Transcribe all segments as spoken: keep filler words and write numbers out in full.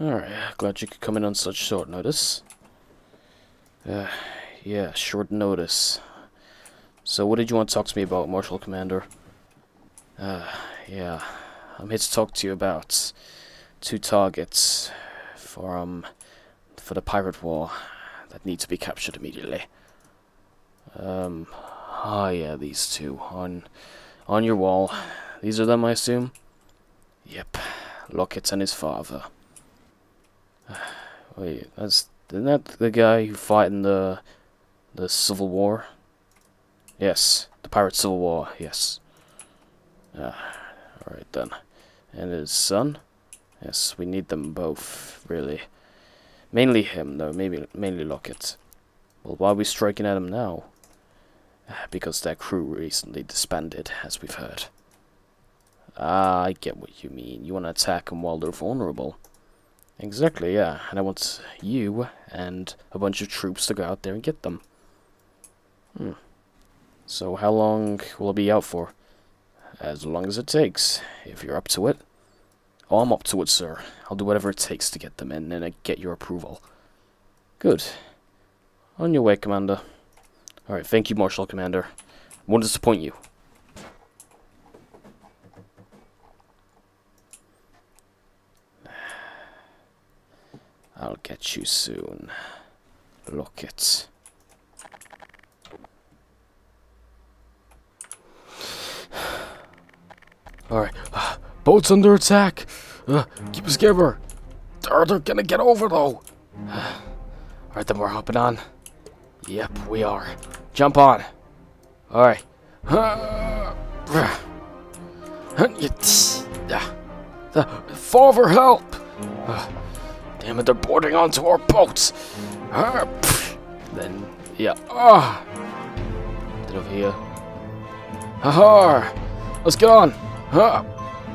Alright, glad you could come in on such short notice. Uh, yeah, short notice. So what did you want to talk to me about, Marshal Commander? Uh, yeah, I'm here to talk to you about two targets for, um, for the pirate war that need to be captured immediately. Um, ah yeah, these two, on, on your wall. These are them, I assume? Yep, Lockett and his father. Wait, that's isn't that the guy who fought in the the Civil War? Yes, the Pirate Civil War. Yes. Ah, all right then. And his son? Yes, we need them both, really. Mainly him, though. Maybe mainly Lockett. Well, why are we striking at him now? Because their crew recently disbanded, as we've heard. Ah, I get what you mean. You want to attack them while they're vulnerable. Exactly, yeah. And I want you and a bunch of troops to go out there and get them. Hmm. So how long will it be out for? As long as it takes, if you're up to it. Oh, I'm up to it, sir. I'll do whatever it takes to get them in and uh, get your approval. Good. On your way, Commander. Alright, thank you, Marshal Commander. Won't disappoint you. I'll get you soon. Lockett. Alright, uh, boat's under attack. Uh, keep a skipper. They're, they're gonna get over though. Uh, Alright, then we're hopping on. Yep, we are. Jump on. Alright. Uh, Father, help! Uh, Damn it, they're boarding onto our boats! Uh, then, yeah, ah! Get over here. Haha! Let's get on! Ah.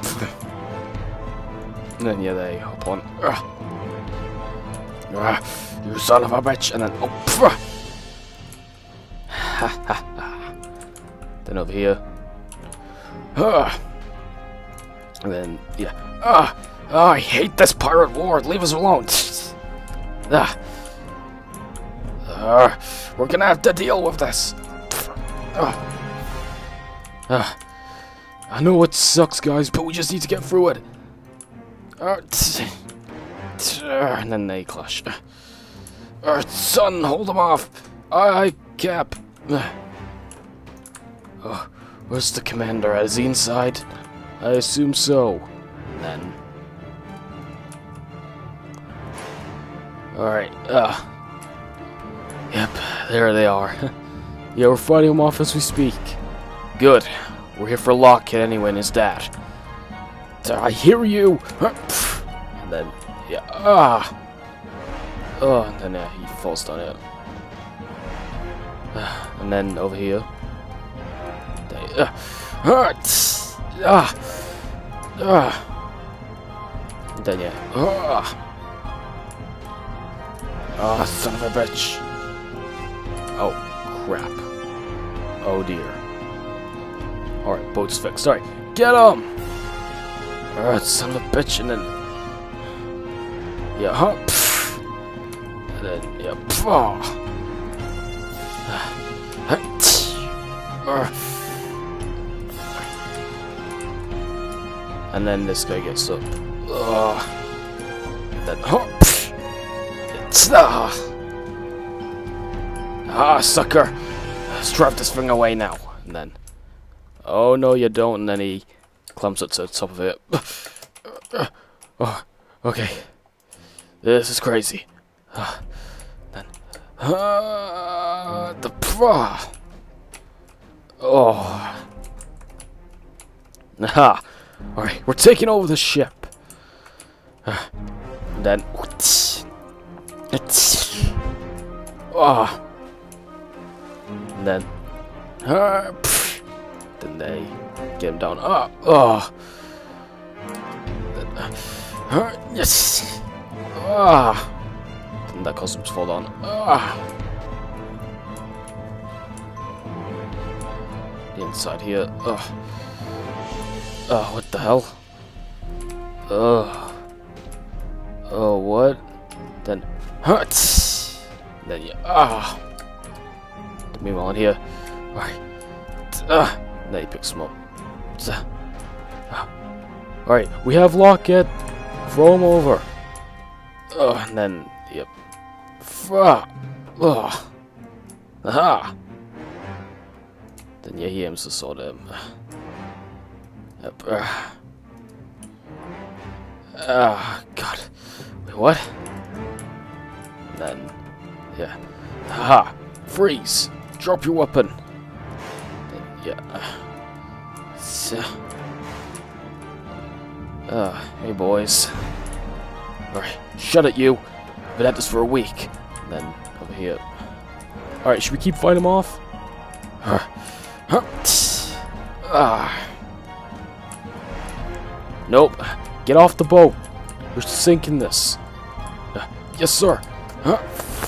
And then, yeah, they hop on. Uh, uh, you son of a bitch! And then, oh, ha ha ha. Then over here. Ah! And then, yeah, ah! Oh, I hate this pirate war. Leave us alone. Ah. Uh, we're gonna have to deal with this. Uh. Uh. I know it sucks, guys, but we just need to get through it. Uh, and then they clash. Uh, son, hold them off. Aye, Cap. Uh, where's the commander? Is he inside? I assume so. And then. Alright, uh. Yep, there they are. Yeah, we're fighting them off as we speak. Good. We're here for Lockett anyway and his dad. I hear you! And then, yeah, ah! Oh, and then yeah, he falls down it. Uh, and then over here. They, uh, uh, ah! Ah! And then yeah, ah! Ah, oh, son of a bitch. Oh, crap. Oh, dear. Alright, boat's fixed. Alright, get him! Alright, son of a bitch, and then... Yeah, huh? Pfft. And then, yeah, pfft. And then this guy gets up. Ugh. And then, huh? Ah. ah, sucker! Let's drive this thing away now. And then, oh no, you don't. And then he climbs up to the top of it. Oh, okay. This is crazy. Uh, then, uh, the pro. Oh. Aha. All right, we're taking over the ship. Uh, and then. It's oh, and then uh, then they get him down. Oh, oh, then, uh, yes. Ah, oh. Then that causes him to fall down. Ah, oh. The inside here. Oh, oh, what the hell? Oh. Oh, what? Then, hut. Then you, ah. Meanwhile, in here, alright. Ah. Then he picks him up. Alright, we have Locket. Throw him over. Oh, and then, yep. Ah. Oh. Aha. Then yeah, he aims to sword him. Yep. Ah. Ah, God. Wait, what? And then, yeah. Haha! Freeze! Drop your weapon! Then, yeah. So, uh, hey, boys. Alright, shut it, you! I've been at this for a week. And then, over here. Alright, should we keep fighting him off? Ah. Nope. Get off the boat. We're sinking this. Uh, yes, sir. Huh?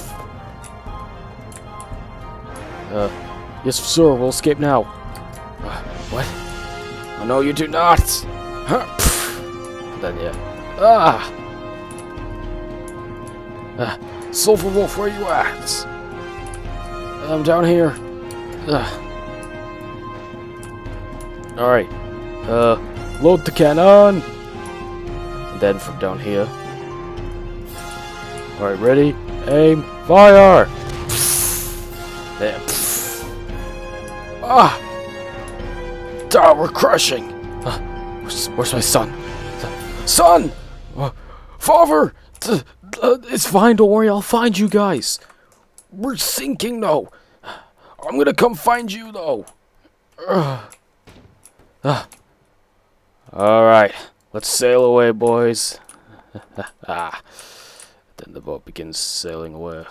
Uh, yes, sir. We'll escape now. Uh, what? Oh, no, you do not. Huh? Then, yeah. Ah. Uh, Sulphur Wolf, where you at? I'm down here. Uh. Alright. Uh, load the cannon. Then from down here. Alright, ready? Aim, fire! There. Ah! Ah, we're crushing! Uh, where's, where's my son? Son! Uh, Father! Uh, uh, it's fine, don't worry, I'll find you guys. We're sinking, though. I'm gonna come find you, though. Uh, uh. Alright. Let's sail away, boys. Ah. Then the boat begins sailing away.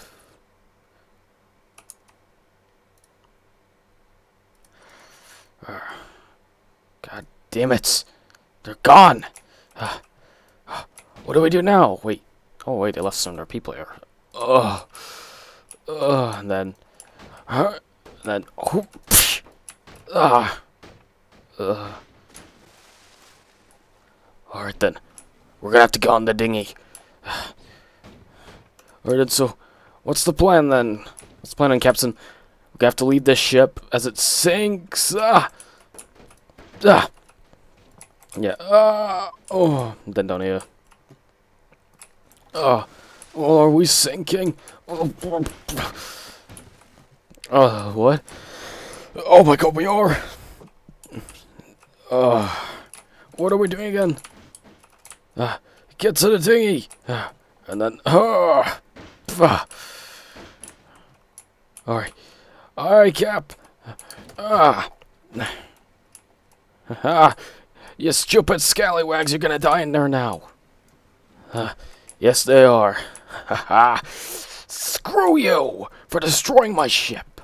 God damn it. They're gone. Uh, what do we do now? Wait. Oh, wait, they left some of their people here. Ugh. Ugh. And then. Uh, and then. Oh, ah. Ugh. Alright then, we're gonna have to go on the dinghy. Alright then, so, what's the plan then? What's the plan then, Captain? We're gonna have to leave this ship as it sinks. Ah! Ah! Yeah, ah! Oh, and then down here. Ah! Oh, are we sinking? Oh, uh, what? Oh my god, we are! Oh, what are we doing again? Uh, get to the dinghy! Uh, and then... Uh, uh. Alright. Alright, Cap! Ah! Ah! You stupid scallywags, you're gonna die in there now! Uh, yes, they are. Haha! Screw you! For destroying my ship!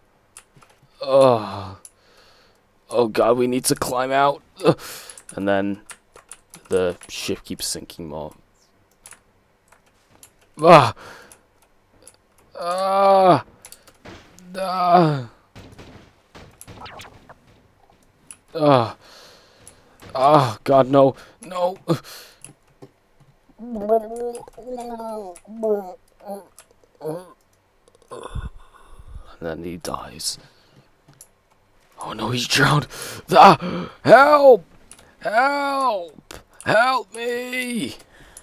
Oh... Oh god, we need to climb out! Uh, and then... The ship keeps sinking more. Ah! Ah! Ah! Ah! Ah! God, no! No! And then he dies. Oh no, he's drowned! Ah! Help! Help! Help me!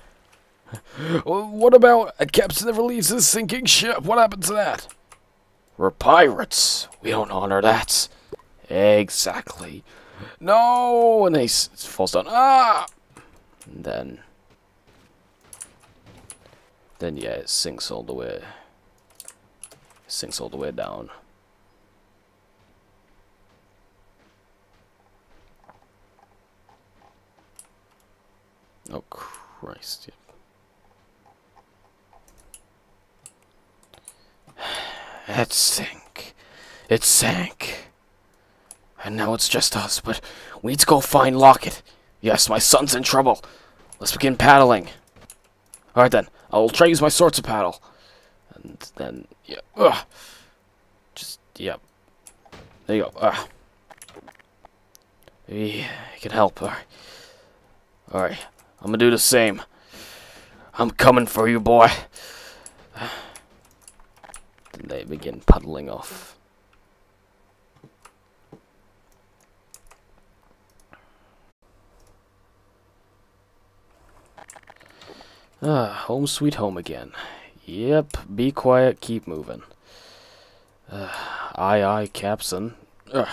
What about a captain that releases a sinking ship? What happened to that? We're pirates. We don't honor that. Exactly. No! And he s falls down. Ah! And then... Then, yeah, it sinks all the way. It sinks all the way down. Oh, Christ. It sank. It sank. And now it's just us, but we need to go find Locket. Yes, my son's in trouble. Let's begin paddling. Alright then, I'll try to use my sword to paddle. And then, yeah, ugh. Just, yeah. There you go, ah. Maybe I can help, alright. Alright. I'm gonna do the same. I'm coming for you, boy. Then they begin puddling off. Ah, home sweet home again. Yep, be quiet, keep moving. Uh, aye, aye, Captain. Ugh.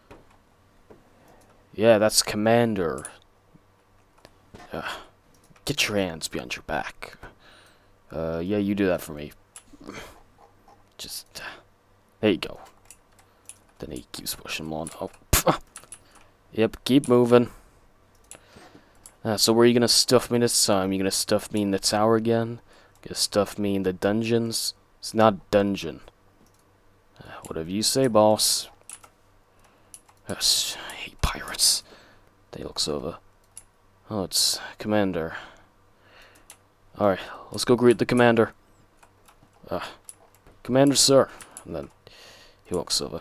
Yeah, that's Commander. Uh, get your hands behind your back. Uh, yeah, you do that for me. Just, uh, there you go. Then he keeps pushing him on. Oh, pff. Yep, keep moving. Uh, so where are you gonna stuff me this time? You gonna stuff me in the tower again? Gonna stuff me in the dungeons? It's not dungeon. Uh, whatever you say, boss. Yes, I hate pirates. They looks over. Oh, it's Commander. Alright, let's go greet the Commander. Uh, Commander, sir. And then he walks over.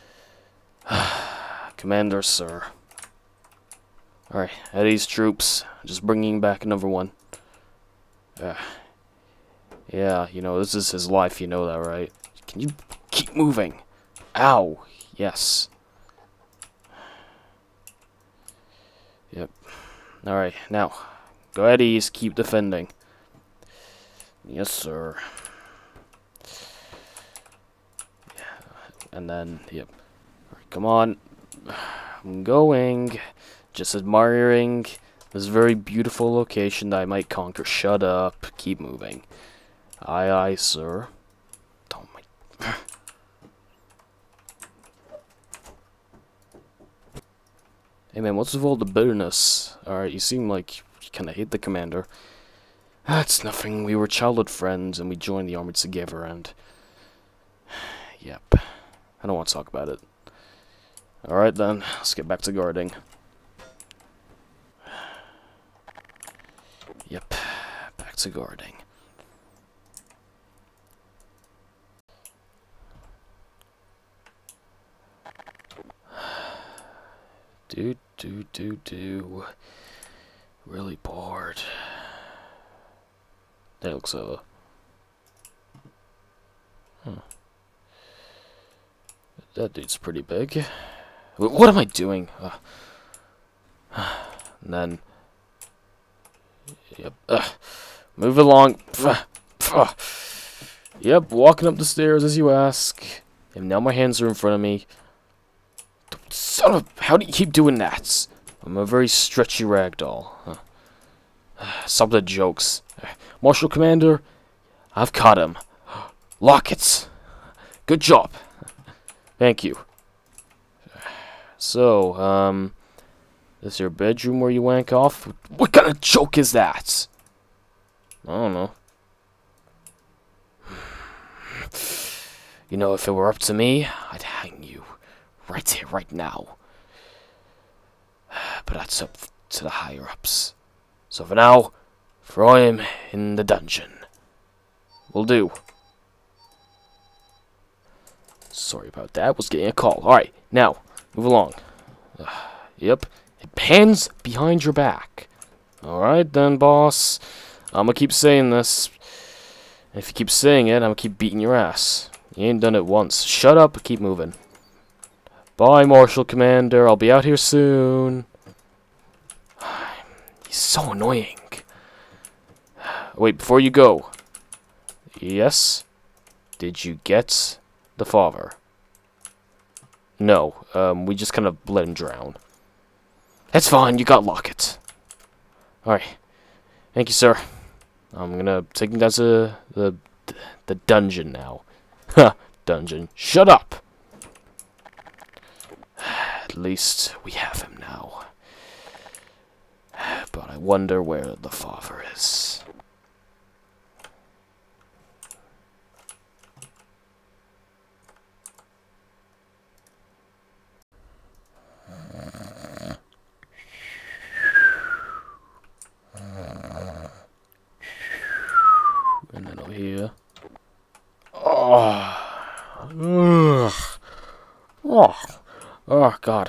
Commander, sir. Alright, Eddie's troops. Just bringing back another one. Uh, yeah, you know, this is his life, you know that, right? Can you keep moving? Ow! Yes. Yep. Alright, now, go at ease, keep defending. Yes, sir. Yeah, and then, yep. Alright, come on. I'm going. Just admiring this very beautiful location that I might conquer. Shut up. Keep moving. Aye, aye, sir. Oh my... Hey man, what's with all the bitterness? Alright, you seem like you kinda hate the Commander. That's nothing. We were childhood friends and we joined the army together and... Yep. I don't want to talk about it. Alright then, let's get back to guarding. Yep, back to guarding. Do, do, do, do. Really bored. That looks over. Huh. That dude's pretty big. What am I doing? Uh, and then... Yep. Uh, move along. Yep, walking up the stairs as you ask. And now my hands are in front of me. Son of... How do you keep doing that? I'm a very stretchy ragdoll. Huh. Stop the jokes. Marshal Commander, I've caught him. Lockets. Good job. Thank you. So, um... this your bedroom where you wank off? What kind of joke is that? I don't know. You know, if it were up to me, I'd hang you. Right here, right now. But that's up to the higher-ups. So for now, throw him in the dungeon. Will do. Sorry about that, I was getting a call. Alright, now, move along. Uh, yep. Hands behind your back. Alright then, boss. I'm gonna keep saying this. If you keep saying it, I'm gonna keep beating your ass. You ain't done it once. Shut up, keep moving. Bye, Marshal Commander. I'll be out here soon. He's so annoying. Wait, before you go. Yes? Did you get the father? No. Um, we just kind of let him drown. That's fine, you got Locket. Alright. Thank you, sir. I'm gonna take him down to the, the dungeon now. Ha! Dungeon. Shut up! At least we have him now. But I wonder where the father is. And then over here. Oh. Ugh. Oh. Oh, God.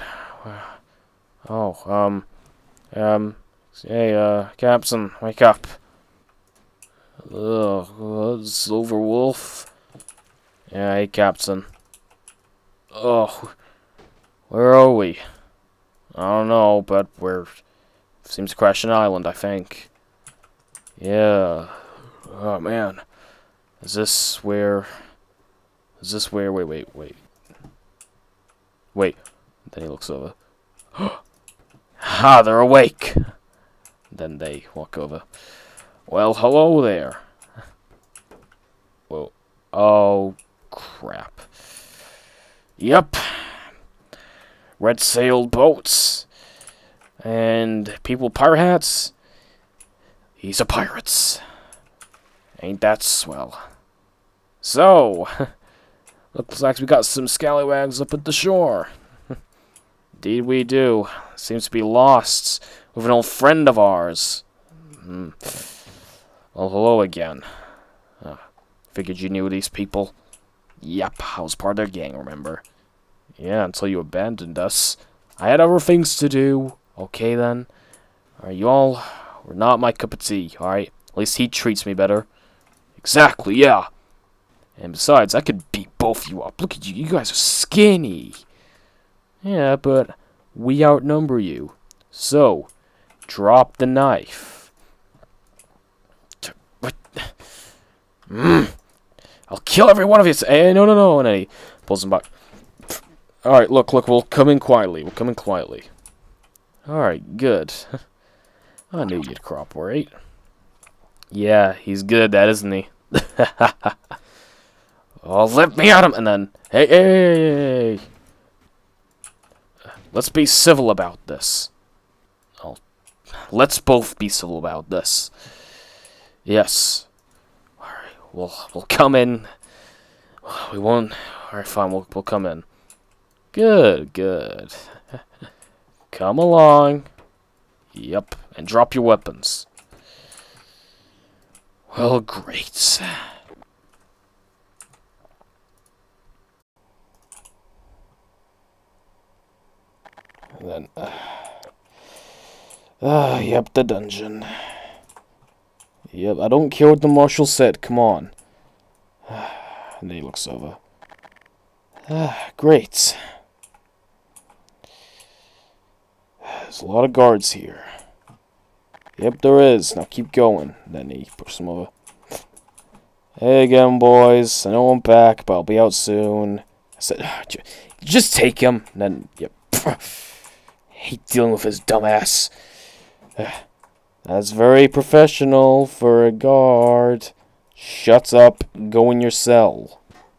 Oh, um. Um. Hey, uh, Captain, wake up. Ugh, uh, Silver Wolf. Yeah, hey, Captain. Oh, where are we? I don't know, but we're... Seems to crash an island, I think. Yeah. Oh, man. Is this where... Is this where... Wait, wait, wait. Wait. Then he looks over. Ha! They're awake! Then they walk over. Well, hello there. Whoa. Oh, crap. Yep. Red-sailed boats. And people pirate hats. He's a pirates. Ain't that swell. So, looks like we got some scallywags up at the shore. Indeed we do. Seems to be lost with an old friend of ours. Hmm. Well, hello again. Uh, figured you knew these people. Yep, I was part of their gang, remember? Yeah, until you abandoned us. I had other things to do. Okay, then. Alright, you all were not my cup of tea, alright? At least he treats me better. Exactly, yeah. And besides, I could beat both of you up. Look at you, you guys are skinny. Yeah, but we outnumber you. So, drop the knife. What? Mm. I'll kill every one of you. Hey, no, no, no. And he pulls him back. Alright, look, look, we'll come in quietly. We'll come in quietly. Alright, good. I knew you'd cooperate. Yeah, he's good at that, isn't he? Oh, let me at him! And then, hey, hey, hey, hey. Let's be civil about this. Oh, let's both be civil about this. Yes. Alright, we'll, we'll come in. We won't... Alright, fine, we'll, we'll come in. Good, good. Come along. Yep, and drop your weapons. Well, great. And then, uh, ah, yep, the dungeon. Yep, I don't care what the marshal said, come on. And then he looks over. Ah, great. There's a lot of guards here. Yep, there is. Now keep going. Then he pushes them over. Hey again, boys. I know I'm back, but I'll be out soon. I said, just take him. And then, yep. Hate dealing with his dumbass. That's very professional for a guard. Shut up. Go in your cell.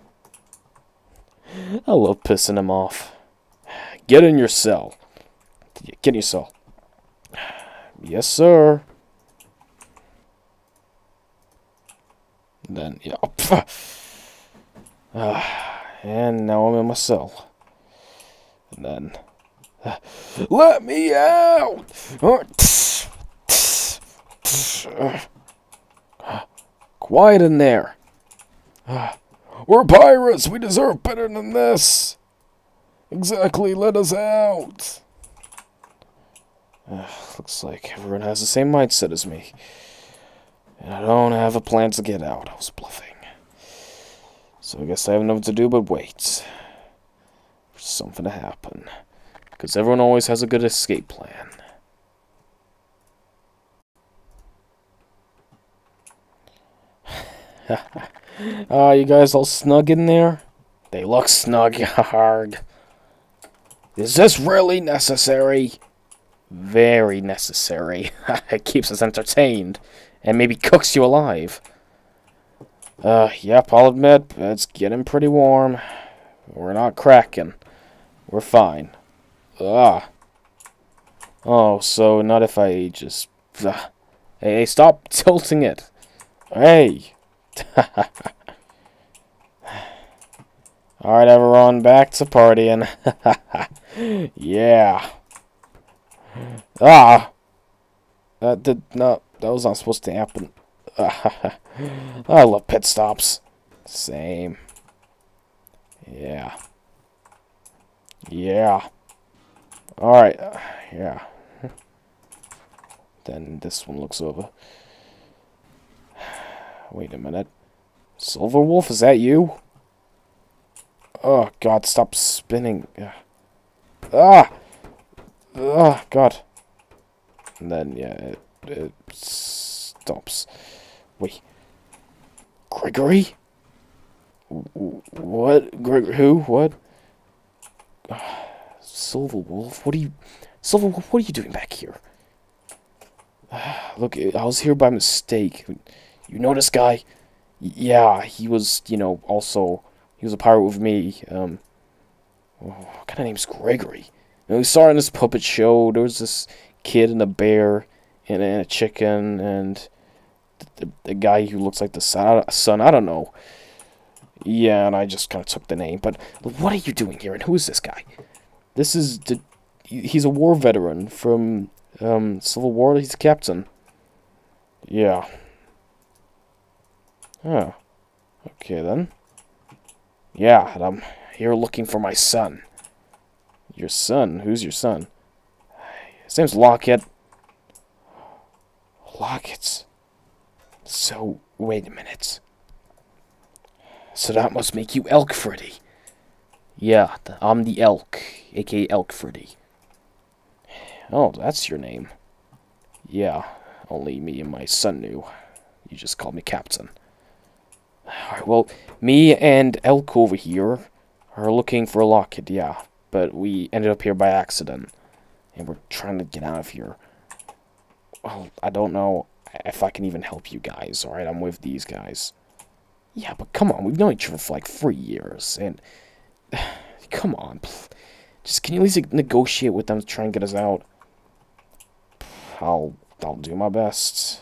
I love pissing him off. Get in your cell. Get in your cell. Yes, sir. Then, yeah. Uh, and now I'm in my cell. And then, uh, let me out! Quiet in there. We're pirates. We deserve better than this. Exactly. Let us out. Uh, looks like everyone has the same mindset as me. And I don't have a plan to get out. I was bluffing. So I guess I have nothing to do but wait for something to happen. Because everyone always has a good escape plan. Ah, uh, you guys all snug in there? They look snug, hard. Is this really necessary? Very necessary. It keeps us entertained. And maybe cooks you alive. Uh, yep, I'll admit, it's getting pretty warm. We're not cracking. We're fine. Ah. Oh, so not if I just... Uh, hey, hey, stop tilting it. Hey. Alright, everyone, back to partying. Yeah. Ah! That did not... That was not supposed to happen. I love pit stops. Same. Yeah. Yeah. Alright. Uh, yeah. Then this one looks over. Wait a minute. Silver Wolf, is that you? Oh, God, stop spinning. Ah! Ah, God. And then, yeah, it, it stops. Wait. Gregory? What? Greg? Who? What? Silver Wolf? What are you... Silver Wolf, what are you doing back here? Look, I was here by mistake. You know this guy? Yeah, he was, you know, also... He was a pirate with me. Um, oh, what kind of name's Gregory? You know, we saw in this puppet show, there was this kid and a bear and, and a chicken and the, the guy who looks like the son, son. I don't know. Yeah, and I just kind of took the name. But what are you doing here, and who is this guy? This is... the, he's a war veteran from um, Civil War. He's a captain. Yeah. Oh. Okay, then. Yeah, and I'm here looking for my son. Your son? Who's your son? His name's Lockett. Lockett. So, wait a minute. So that must make you Elk Freddy. Yeah, I'm the Elk, aka Elk Freddy. Oh, that's your name. Yeah, only me and my son knew. You just called me Captain. Alright, well, me and Elk over here are looking for Lockett, yeah. But we ended up here by accident. And we're trying to get out of here. Well, I don't know if I can even help you guys, alright? I'm with these guys. Yeah, but come on, we've known each other for like three years, and... Come on, just can you at least negotiate with them to try and get us out? I'll, I'll do my best.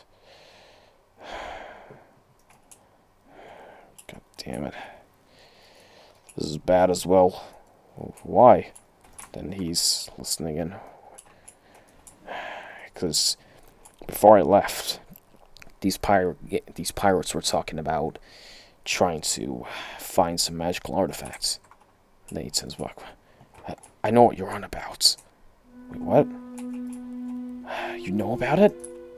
God damn it. This is bad as well. Why? Then he's listening in. Because before I left, these pirate these pirates were talking about trying to find some magical artifacts. And then he says, "What? I know what you're on about." Wait, what? You know about it?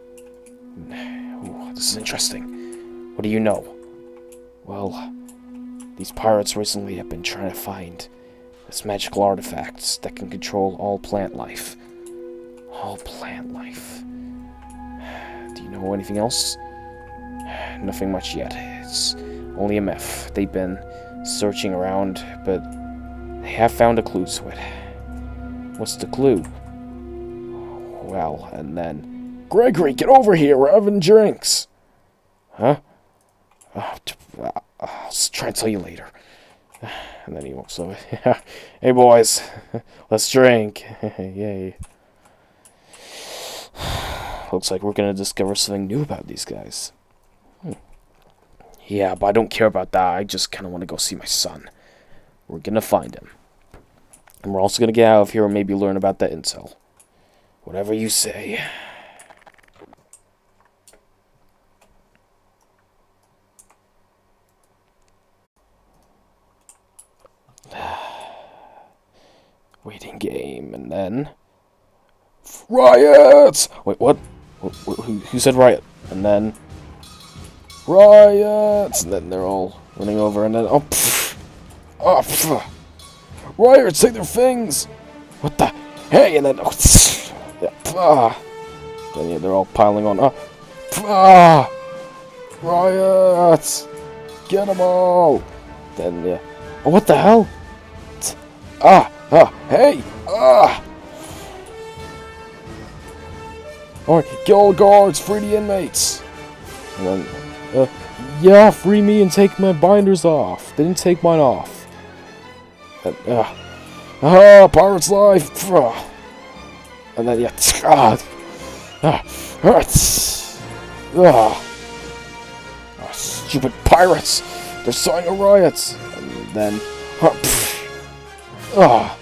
Ooh, this is interesting. What do you know? Well, these pirates recently have been trying to find this magical artifacts that can control all plant life. All plant life. Do you know anything else? Nothing much yet. It's only a myth. They've been searching around, but they have found a clue to it. What's the clue? Well, and then... Gregory, get over here! We're having drinks! Huh? Oh, I'll try and tell you later. And then he walks over. Hey, boys. Let's drink. Yay. Looks like we're gonna discover something new about these guys. Hmm. Yeah, but I don't care about that. I just kind of want to go see my son. We're gonna find him. And we're also gonna get out of here and maybe learn about that intel. Whatever you say. Waiting game, and then... Riots! Wait, what? Who, who, who said riot? And then... Riots! And then they're all running over, and then... Oh, pfft. Oh, pfft. Riots, take their things! What the... Hey, and then... Oh, yeah, ah. Then yeah, they're all piling on. Ah. Ah. Riots! Get them all! Then, yeah... Oh, what the hell? Ah! Ah! Hey! Ah! Alright, get all guards, free the inmates! And then, uh, yeah, free me and take my binders off. They didn't take mine off. And, uh, ah, pirate's life! And then, yeah, ah, ah, ah, ah, stupid pirates! They're starting a riot! And then, ah, ah,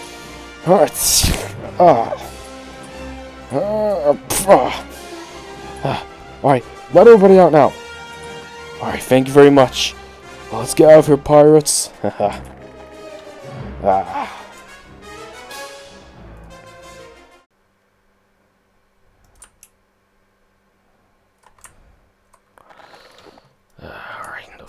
ah, ah. Uh, uh, uh, Alright, let everybody out now. Alright, thank you very much. Well, let's get out of here, pirates. ah.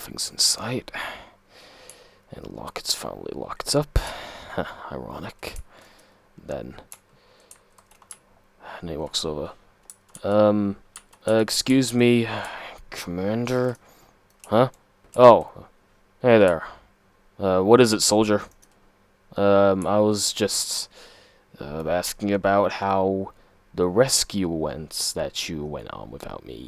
nothing's in sight. And lock, it's finally locked up. Huh, ironic. Then, and he walks over. Um, uh, excuse me, Commander? Huh? Oh, hey there. Uh, what is it, soldier? Um, I was just uh, asking about how the rescue went that you went on without me.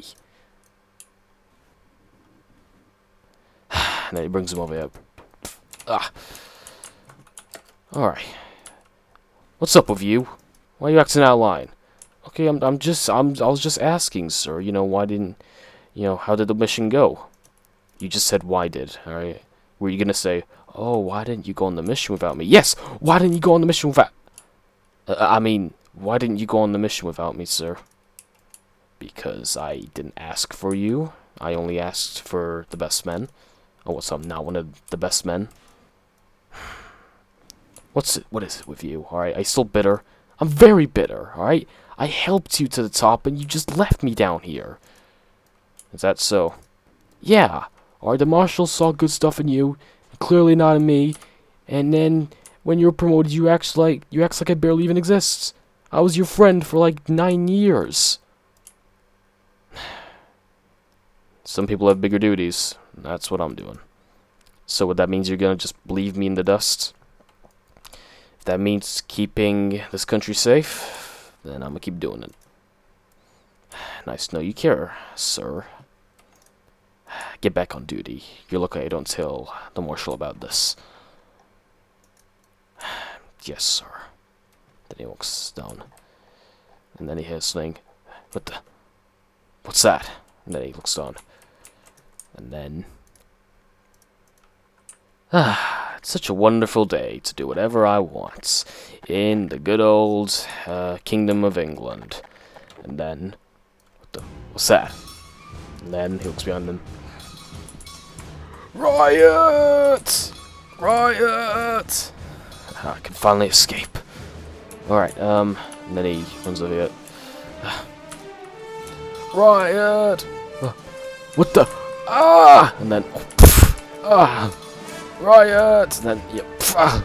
And then he brings him over here. Ah. Alright. What's up with you? Why are you acting out of line? Okay, I'm I'm just I'm I was just asking, sir. You know, why didn't you know, how did the mission go? You just said why did, alright? Were you gonna say, oh, why didn't you go on the mission without me? Yes! Why didn't you go on the mission without uh, I mean, why didn't you go on the mission without me, sir? Because I didn't ask for you. I only asked for the best men. Oh, what's up? Not one of the best men. What's it? What is it with you? All right, are you still bitter? I'm very bitter. All right, I helped you to the top, and you just left me down here. Is that so? Yeah. All right, the marshals saw good stuff in you, clearly not in me. And then when you were promoted, you act like you act like I barely even exist. I was your friend for like nine years. Some people have bigger duties. That's what I'm doing. So what that means, you're gonna just leave me in the dust? If that means keeping this country safe, then I'm gonna keep doing it. Nice to know you care, sir. Get back on duty. You're lucky I don't tell the marshal about this. Yes, sir. Then he walks down. And then he hears something. What the? What's that? And then he looks down. And then... Ah, it's such a wonderful day to do whatever I want in the good old uh, Kingdom of England. And then... What the... What's that? And then he looks behind them. Riot! Riot! I can finally escape. Alright, um... and then he runs over here. Riot! Uh, what the... Ah! And then... Oh, pff, ah! Riot! And then... Yeah, pff, ah.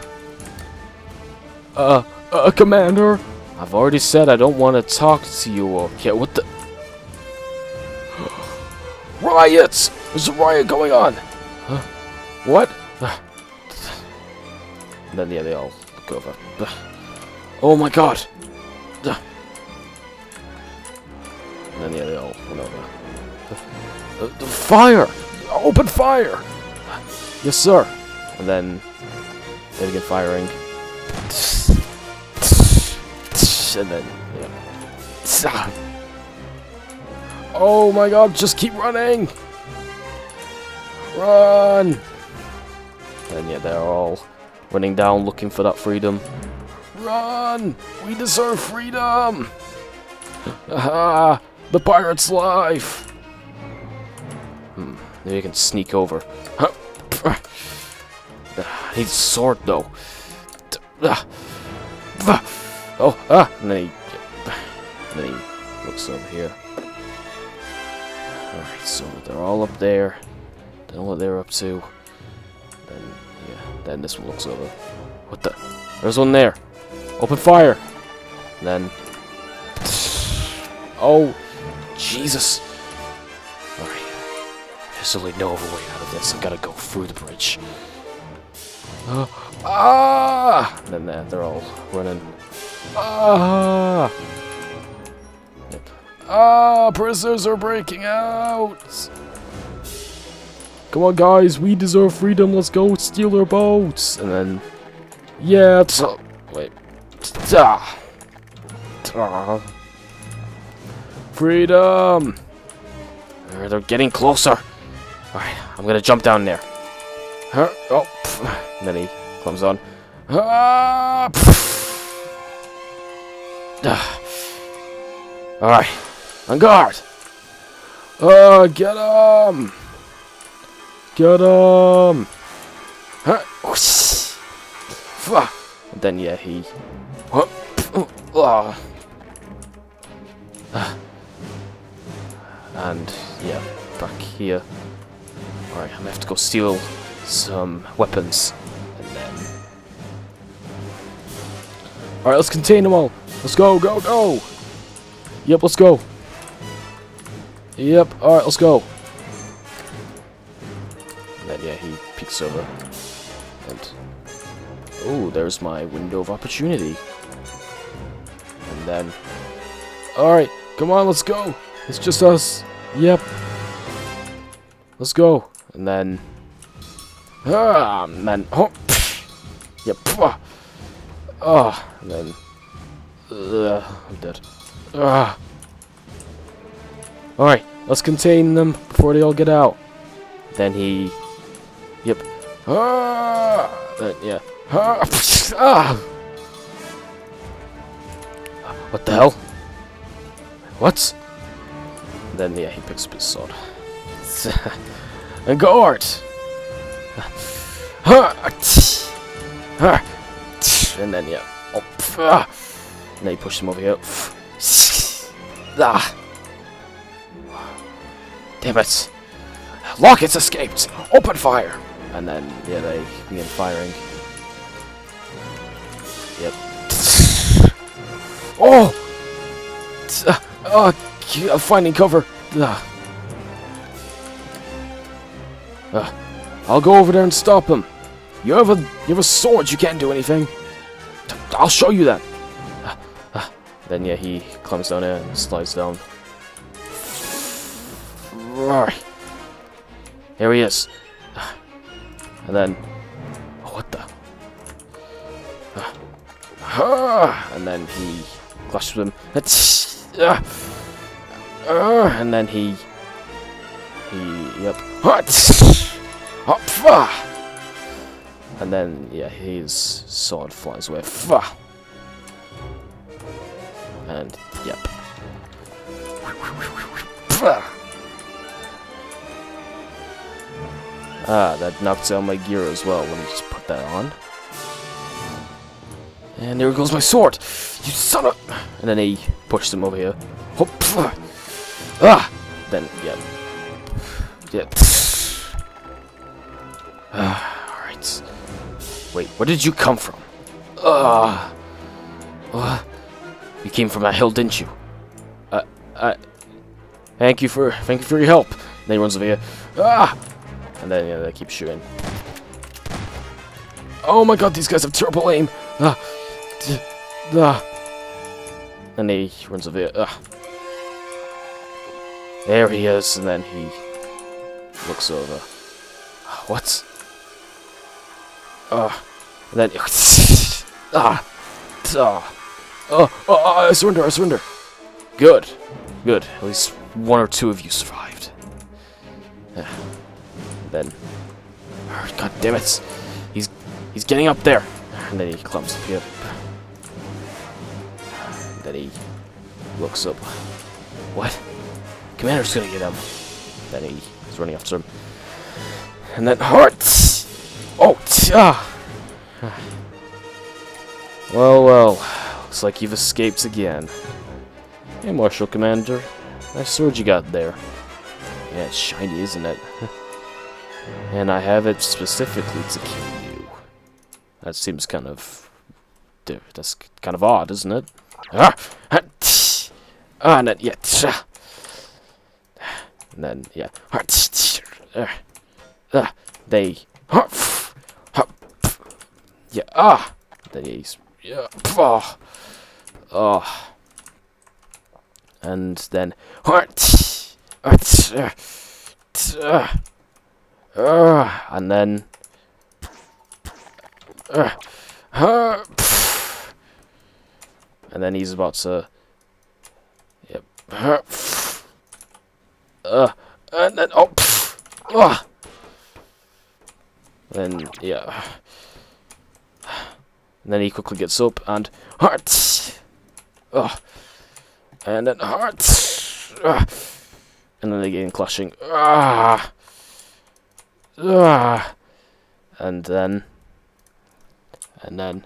Uh, uh, Commander? I've already said I don't want to talk to you, okay? What the... Riots! There's a riot going on! Huh? What? And then, yeah, they all look over. Oh my god! And then, yeah, they all went over. The, the fire! Open fire! Yes, sir! And then they begin firing. And then, yeah. Oh my god, just keep running! Run! And yeah, they're all running down looking for that freedom. Run! We deserve freedom! Aha! The pirate's life! Hmm, maybe I can sneak over. I need a sword though. Oh, ah! And then he, and then he looks over here. Alright, so they're all up there. Don't know what they're up to. Then, yeah, then this one looks over. What the? There's one there. Open fire! And then... Oh, Jesus. Alright. There's only no other way out of this. I gotta go through the bridge. Uh, ah! And then they're, they're all running. Ah! Yep. Ah! Prisoners are breaking out! Come on, guys, we deserve freedom. Let's go steal their boats. And then, yeah, so, wait. Ah. Ah. Freedom! Uh, they're getting closer. Alright, I'm gonna jump down there. Huh? Oh, pff. And then he comes on. Ah, ah. Alright, on guard. Uh, get him! Get him! Huh? And then, yeah, he... And, yeah, back here. Alright, I'm gonna have to go steal some weapons. And then... Alright, let's contain them all. Let's go, go, go! Yep, let's go. Yep, alright, let's go. And then, yeah, he peeks over. And... Oh, there's my window of opportunity. And then... Alright, come on, let's go! It's just us. Yep. Let's go. And then... Ah, man. Oh, yep. Ah, and then... Uh, I'm dead. Ah. Alright, let's contain them before they all get out. Then he... Yep. Ah! Then, yeah. Ah! Ah! What the hell? What? Then, yeah, he picks up his sword. And guard! And then, yeah. Oh, and then he pushes him over here. Ah! Damn it! Lockett's escaped! Open fire! And then, yeah, they begin firing. Yep. Oh! Uh, oh, I'm finding cover. Uh. Uh, I'll go over there and stop him. You have a you have a sword. You can't do anything. I'll show you that. Uh, uh. Then yeah, he climbs down there and slides down. Right. Here he is. Uh, and then, oh, what the? Uh, uh, and then he clashes with him. Uh, uh, and then he, he, yep. And then, yeah, his sword flies away. And, yep. Ah, that knocks out my gear as well. Let me just put that on. And there goes my sword! You son of... And then he pushes him over here. Ah! Then, yeah. Yeah. Ah, alright. Wait, where did you come from? Ah! Uh, you came from that hill, didn't you? Uh, uh... Thank you for... Thank you for your help. And then he runs over here. Ah! And then, yeah, they keep shooting. Oh my god, these guys have terrible aim! Ah! Ah! And he runs over here. Ah! There he is, and then he looks over. What? Ah! And then... Ah! Ah! Oh, oh, I surrender, I surrender! Good. Good. At least one or two of you survived. Yeah. Then, oh, god damn it, he's he's getting up there, and then he climbs up here. And then he looks up. What? Commander's gonna get him. Then he, he's running after him. And then heart. Oh, ah. Well, well, looks like you've escaped again. Hey, Marshal Commander, nice sword you got there. Yeah, it's shiny, isn't it? And I have it specifically to kill you. That seems kind of... That's kind of odd, isn't it? Ah! Ah, and then, yeah. And then, yeah. They... Yeah, ah! Then he's... Yeah. Oh. Oh. And then... Uh, and then uh, uh, and then he's about to yep uh, uh, and then oh uh, then yeah and then he quickly gets up and heart uh, and then heart uh, and then they get in clashing ah. Uh, Ah, and then, and then,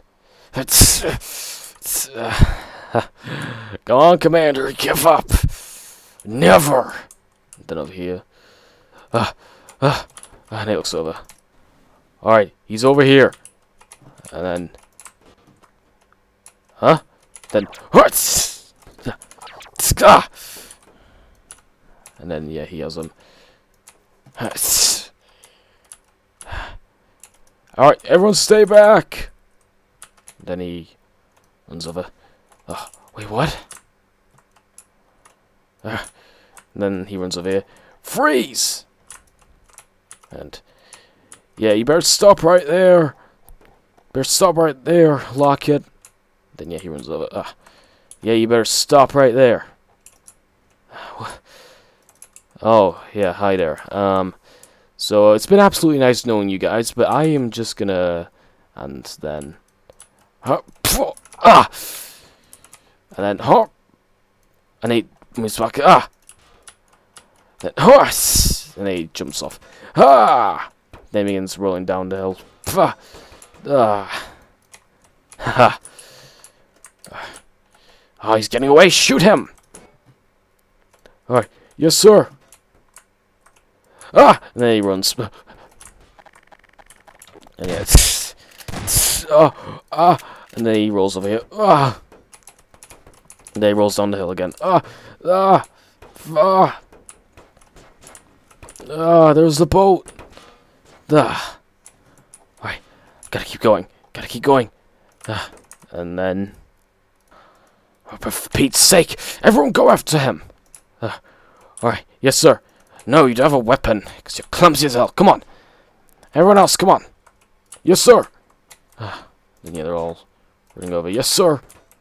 come on, Commander, give up, never. And then over here, ah, ah, And he looks over. Alright, he's over here. And then... Huh? Then... And then, yeah, he has him. Alright, everyone stay back! Then he runs over. Oh, wait, what? Uh, and then he runs over here. Freeze! And, yeah, you better stop right there. Better stop right there, Lockett. Then, yeah, he runs over. Uh, yeah, you better stop right there. Oh, yeah, hi there. Um, so, it's been absolutely nice knowing you guys, but I am just gonna... And then... Uh, ah! And then... Huh, and he moves back. Ah! Then... Horse! And he jumps off. Ah! Then he begins rolling down the hill. Ah! Ah! Ha! Oh, he's getting away! Shoot him! Alright, yes, sir! Ah! And then he runs. And yeah, oh, ah! And then he rolls over here. Ah! And then he rolls down the hill again. Ah! Ah! Ah! Ah! There's the boat! Ah! Alright, gotta keep going. Gotta keep going. Ah! And then... Oh, but for Pete's sake! Everyone go after him! Uh, Alright, yes sir. No, you don't have a weapon, because you're clumsy as hell. Come on! Everyone else, come on! Yes sir! Uh, then yeah, they're all running over. Yes sir!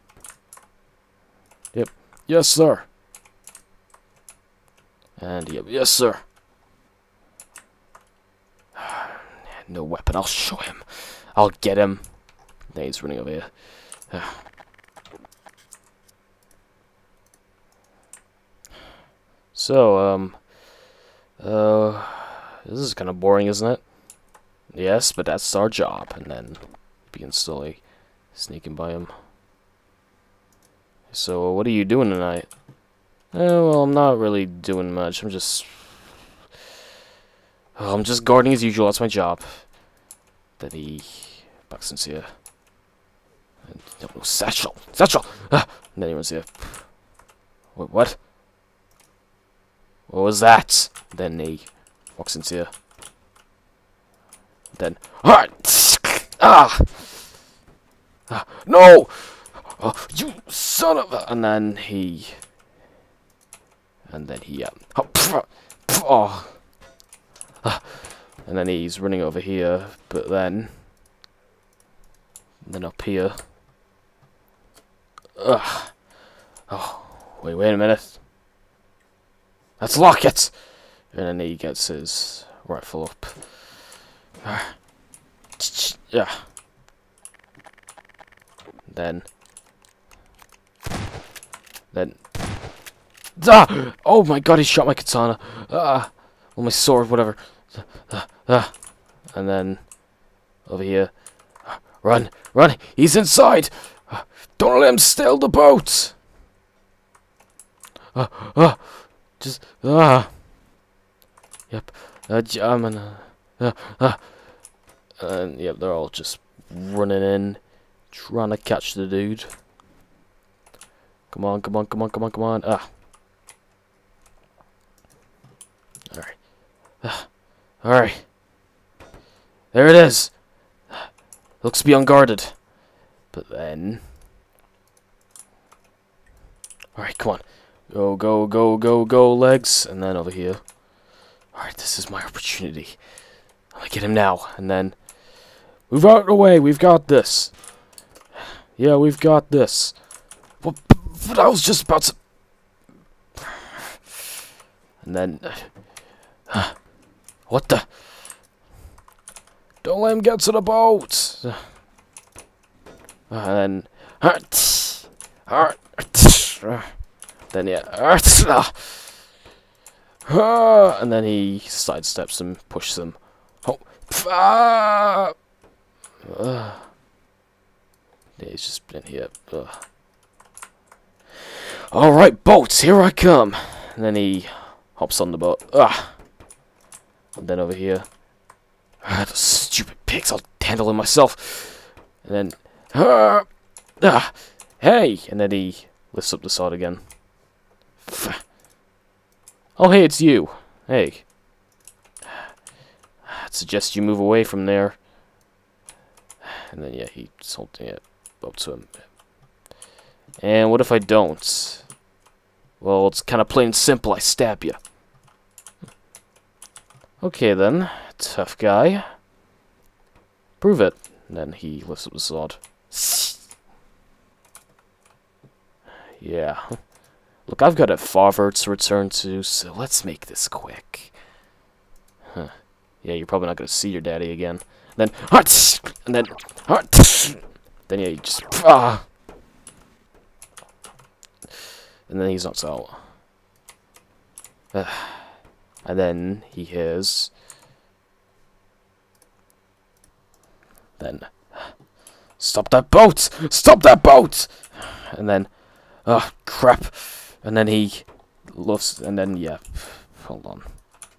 Yep. Yes sir! And yep, yes sir! No weapon, I'll show him. I'll get him. Then he's running over here. Uh, So, um, uh, this is kind of boring, isn't it? Yes, but that's our job. And then begin slowly sneaking by him. So, what are you doing tonight? Oh, well, I'm not really doing much. I'm just, oh, I'm just guarding as usual. That's my job. Then he backs into here. And, no, satchel, satchel. Ah! And then he runs here. Wait, what? What was that? Then he walks into here. Then, ah, ah, ah no, oh, you son of a! And then he, and then he, um, oh, ah, and then he's running over here. But then, then up here. Ugh. Oh, wait, wait a minute. Let's lock it! And then he gets his rifle up. Yeah. Then. Then. Ah! Oh my god, he shot my katana. Ah! Or my sword, whatever. Ah! Ah! And then. Over here. Run! Run! He's inside! Don't let him steal the boat! Ah! Ah! Just, ah, yep, uh, I'm gonna, uh, uh, and yep, they're all just running in, trying to catch the dude. Come on, come on, come on, come on, come on, ah. Alright, ah. Alright, there it is. Looks to be unguarded, but then, alright, come on. Go, go, go, go, go, legs. And then over here. Alright, this is my opportunity. I'm gonna get him now. And then... Move out of the way. We've got this. Yeah, we've got this. What? But I was just about to... And then... Uh, what the... Don't let him get to the boat. Uh, and then... Uh, Then yeah, and then he sidesteps him, pushes him. Oh, uh, yeah, he's just in here. Uh. All right, boats, here I come. And then he hops on the boat. Ah, and then over here, Ah, those stupid pigs, I'll handle it myself. And then, uh, ah, hey! And then he lifts up the sword again. Oh, hey, it's you. Hey. I'd suggest you move away from there. And then, yeah, he's holding it up to him. And what if I don't? Well, it's kind of plain and simple. I stab you. Okay, then. Tough guy. Prove it. And then he lifts up the sword. Yeah. Look, I've got a father to return to, so let's make this quick. Huh. Yeah, you're probably not going to see your daddy again. And then, and then, then yeah, you just, ah. And then he's knocked out. Uh, and then he hears. Then, stop that boat! Stop that boat! And then, oh crap! And then he looks, and then yeah, hold on.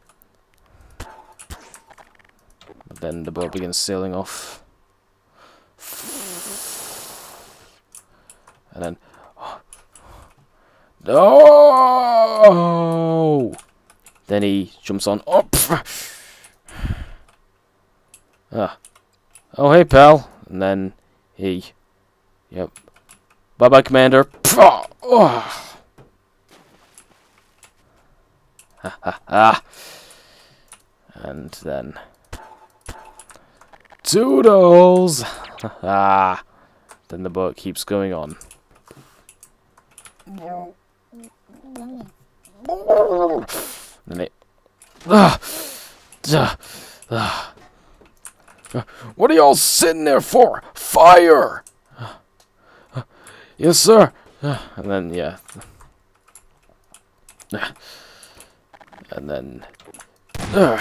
But then the boat begins sailing off. And then, no! Then he jumps on. Oh, ah. Oh, hey, pal. And then he, yep. Bye bye, Commander. Oh. Ha ha ha. And then, Toodles! Ah. Then the boat keeps going on. And it, ah, ah, ah. What are y'all sitting there for? Fire! Yes, sir. And then, yeah. And then, uh.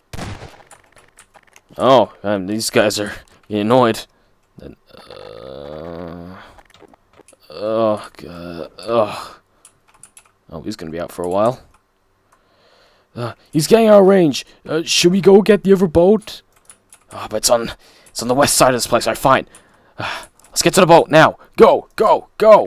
Oh, man, these guys are getting annoyed. Then, uh, oh god, oh, oh, he's gonna be out for a while. Uh, he's getting out of range. Uh, should we go get the other boat? Oh, but it's on, it's on the west side of this place. Alright, fine. Uh, let's get to the boat now. Go, go, go.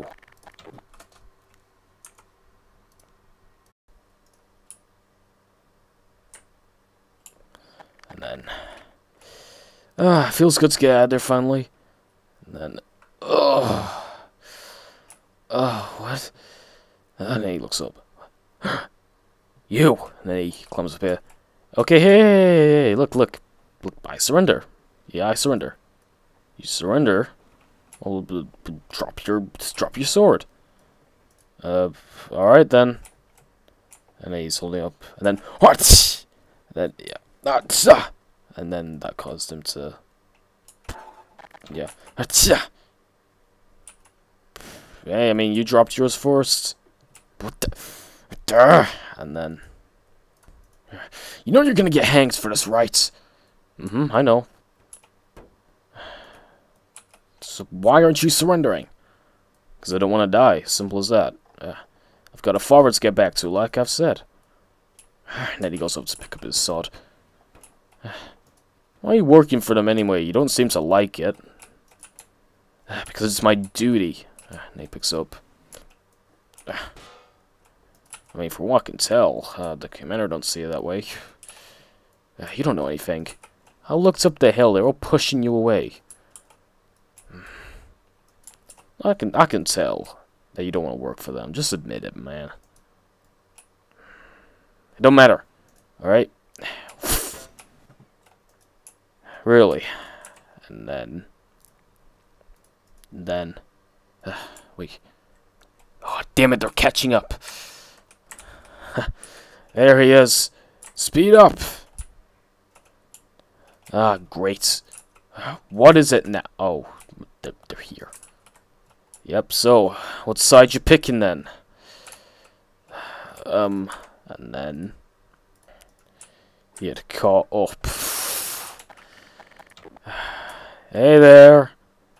And then, ah, uh, feels good to get out of there finally. And then, oh, oh, what? And then he looks up. You. And then he climbs up here. Okay, hey, hey, hey, look, look, look. I surrender. Yeah, I surrender. You surrender. Well, b b drop your, drop your sword. Uh, all right then. And then he's holding up. And then, what? And then, yeah. And then that caused him to, yeah. Hey, I mean, you dropped yours first. What the? And then, you know you're gonna get hanged for this, right? Mm-hmm, I know. So why aren't you surrendering? Because I don't want to die. Simple as that. Uh, I've got a father to get back to, like I've said. And then he goes up to pick up his sword. Why are you working for them anyway? You don't seem to like it. Because it's my duty. And he picks up. I mean, for what I can tell, uh, the commander don't see it that way. Uh, you don't know anything. I looked up the hill. They're all pushing you away. I can I can tell that you don't want to work for them. Just admit it, man. It don't matter. All right. Really. And then. And then. Uh, wait. Oh, damn it, they're catching up. There he is. Speed up. Ah, great. What is it now? Oh, they're, they're here. Yep, so, what side you picking then? Um, and then... He had caught up. Hey there.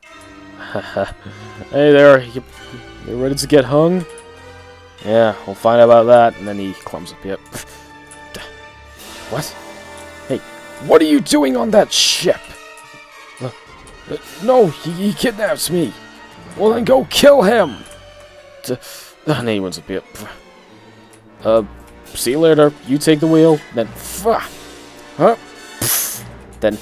Hey there. You, you ready to get hung? Yeah, we'll find out about that. And then he climbs up. Yep. What? Hey, What are you doing on that ship? Uh, uh, no, he, he kidnaps me. Well, then go kill him. Uh, and he runs up here. Uh, see you later. You take the wheel. Then, huh? Then,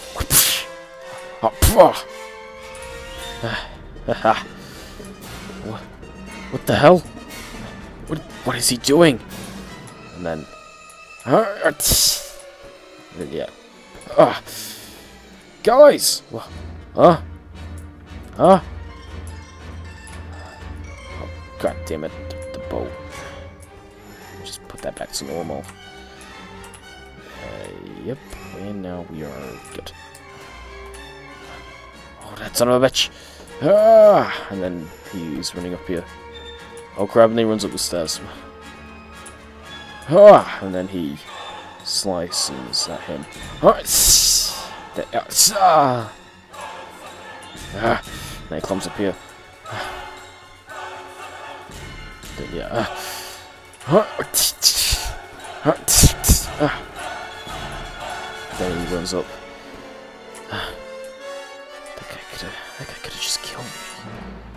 what? What the hell? What? What is he doing? And then, huh? Yeah. Ah, guys. Huh? Huh? Oh, God damn it! The, the boat. Just put that back to normal. Uh, yep. And now we are good. Oh, that son of a bitch! Ah! And then he's running up here. Oh crap! And he runs up the stairs. Ah! And then he slices at him. Ah! Ah! And he climbs up here. Then, yeah. Ah! Then he runs up. That guy could have. That guy could have just killed me.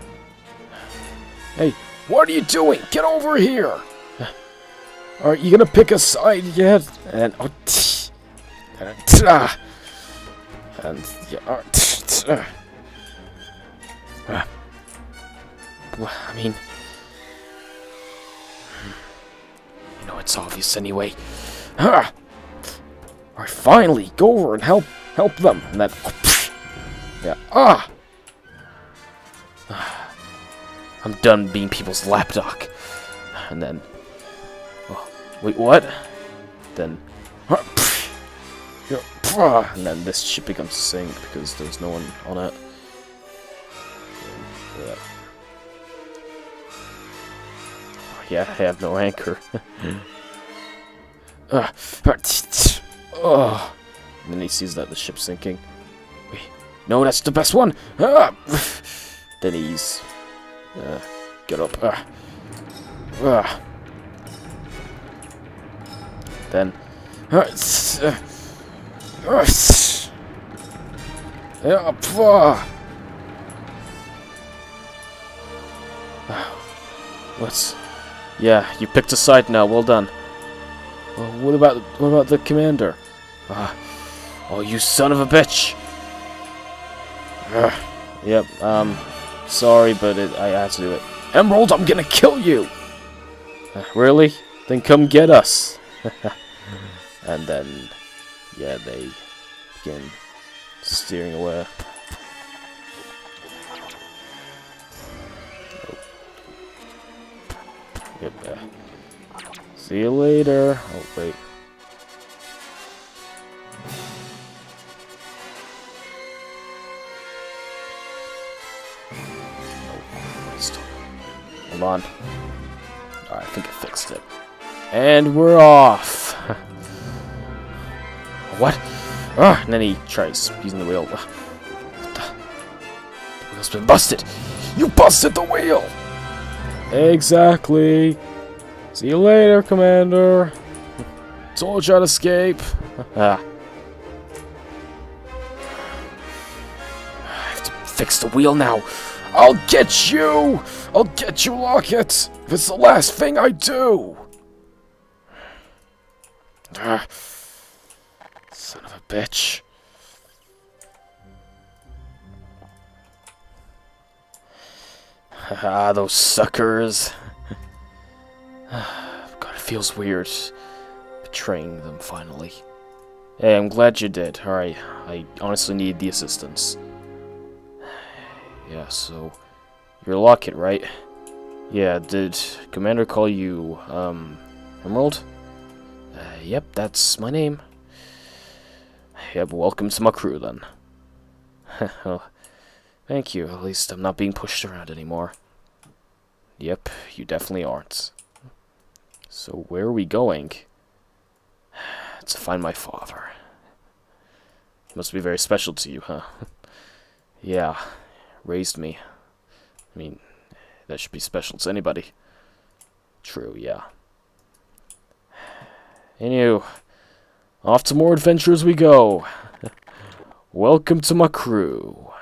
Hey, what are you doing? Get over here! Are you gonna pick a side yet? And oh, and, uh, and yeah, uh, uh, well, I mean, you know it's obvious anyway. Uh, Alright, finally, go over and help help them. And then, oh, yeah, ah, I'm done being people's lapdog. And then. Wait, what? Then, and then this ship becomes to sink because there's no one on it. Yeah, I have no anchor. uh, oh. And then he sees that the ship's sinking. Wait, no, that's the best one. Ah! Then he's uh, get up. Uh, uh. Then, yeah, what's? Yeah, you picked a side now. Well done. Well, what about what about the commander? Uh, oh, you son of a bitch! Uh, yep. Um, sorry, but it, I had to do it. Emerald, I'm gonna kill you. Uh, really? Then come get us. And then, yeah, they begin steering away. Oh. Yep. Uh, see you later. Oh wait. Oh, Christ. Hold on. Alright, I think I fixed it. And we're off. What? Ah, and then he tries using the wheel. What the? The wheel's been busted. You busted the wheel. Exactly. See you later, Commander. Told you I'd escape. Ah. I have to fix the wheel now. I'll get you. I'll get you, Locket. If it's the last thing I do. Ah, son of a bitch. Ah, those suckers. God, it feels weird betraying them finally. Hey, I'm glad you did. Alright, I honestly need the assistance. Yeah, so you're Locket, right? Yeah, did Commander call you, um, Emerald? Uh, yep, that's my name. Yep, welcome to my crew, then. Well, thank you. At least I'm not being pushed around anymore. Yep, you definitely aren't. So, where are we going? To find my father. He must be very special to you, huh? Yeah, raised me. I mean, that should be special to anybody. True, yeah. Anywho, Off to more adventures we go. Welcome to my crew.